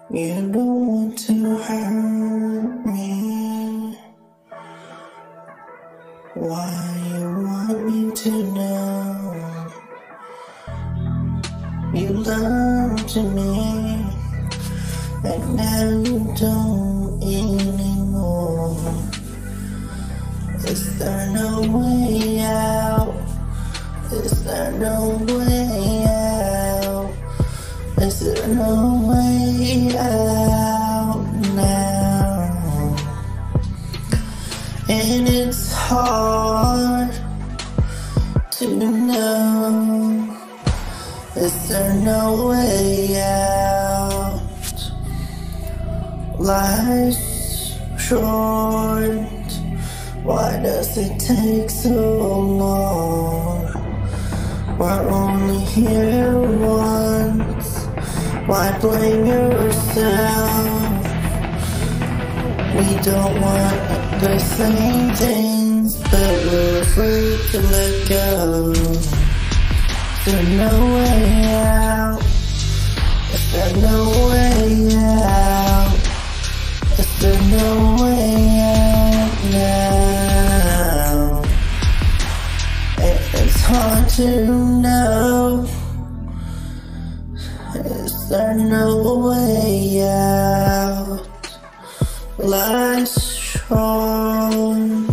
You don't want to hurt me. Why you want me to know? You lied to me, and now you don't anymore. Is there no way out? Is there no way out? Is there no way out now? And it's hard to know. Is there no way out? Life's short. Why does it take so long? We're only here once. Why blame yourself? We don't want the same things, but we're afraid to let go. Is there no way out? Is there no way out? Is there no way out now? It's hard to know. Is there no way out? Life's short.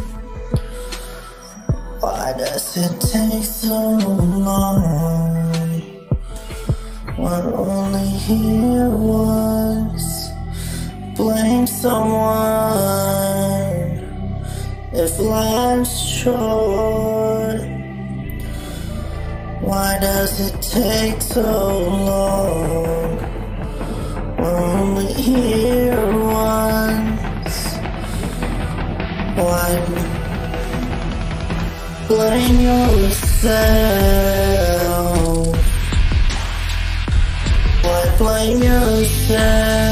Why does it take so long? We're only here once. Blame someone if life's short. Why does it take so long? We're only here once. Why blame yourself? Why blame yourself?